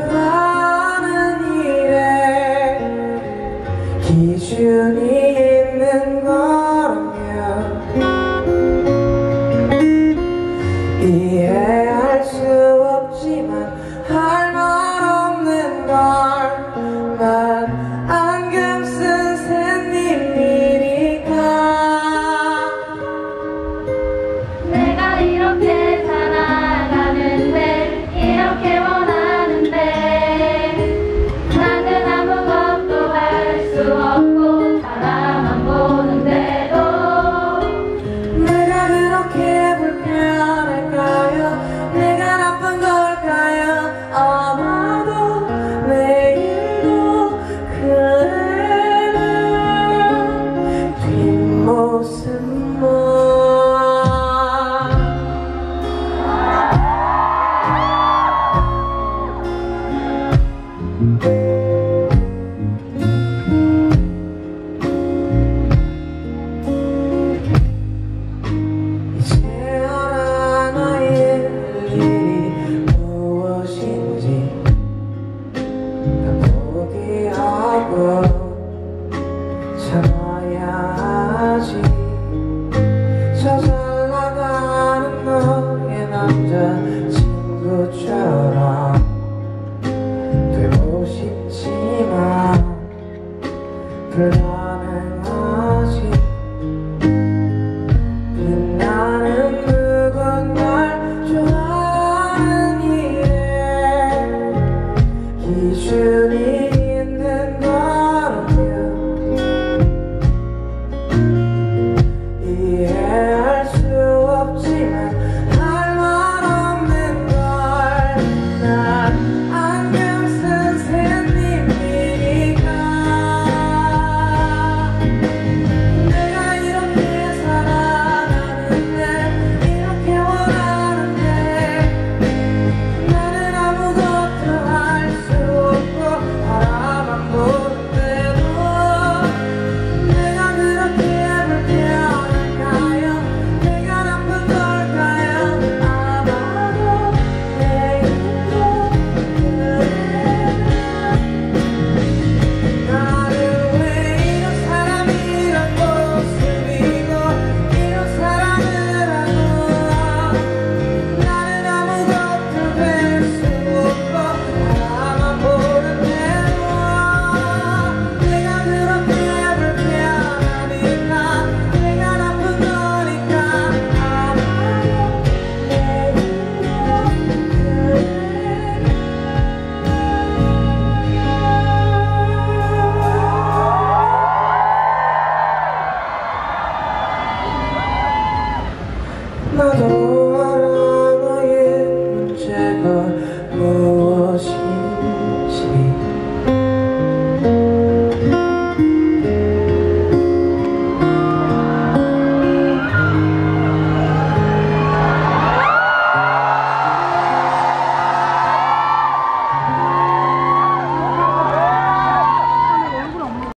하는 일에 기준이 있는 거라면 이해할 수 없지만 할 말 없는 걸 난 안경 쓴 샌님이니까 내가 이렇게 살아가는데 이렇게 원하는데 나는 아무것도 할 수 없고 바라만 보는데도 내가 그렇게 불편할까요? 내가 나쁜 걸까요? 아마도 내일도 그래는 뒷모습만 참아야 하지. 저 잘나가는 너의 남자친구처럼 되고 싶지만 불가능하지. 빛나는 누군가를 좋아하는 일에 기준이